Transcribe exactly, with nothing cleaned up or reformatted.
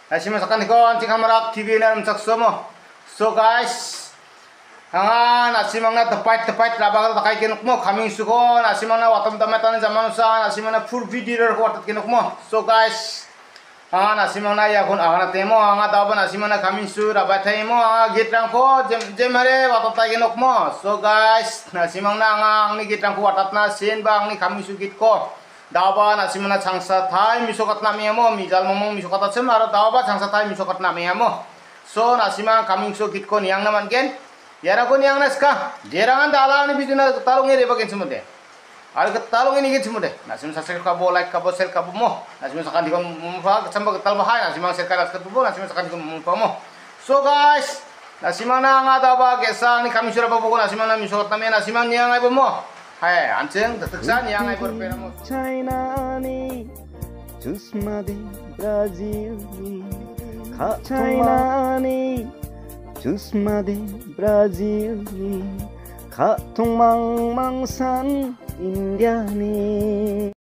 Nasimang sakan ikon cing hamarak T V na rumsak somo. So guys, hangan nasimang na tepat tepat labang takai kinuk mo coming suko nasimang na watam tamatan zaman usa nasimang na full video ko watat kinuk mo. So guys, hangan nasimang na ya kun hangan temo hangan tawa nasimang na coming su rabat thai mo hangan git rang ko jem jem hare watat tai kinuk mo. So guys, nasimang na hangan ni git rang ko watat na sen bang ni coming su git ko. Dawa nasimana changsa thai misokat nami amo mijal momong misokat acem aro dawa changsa thai misokat nami amo. So nasima coming so kit ko niang naman ken yara ko niang naska jerangan dala ni bijuna talung ere bagen semude ar ke talung ini gen semude nasim sasel ka bo like ka bo sel ka bo mo nasim sakan dikon mumfa samba tal bahai nasim sel ka ras ka bo nasim sakan dikon mumfa mo. So guys, nasimang na nga dawa gesang ni kami sura babu ko nasimang na misokat nami nasimang niang ay bo mo. Hai, anjing teteksan yang ai berbeda mo. China ni, Chusma de Brazil ni, China ni, Chusma de Brazil ni, Katong mang mangsan India ni.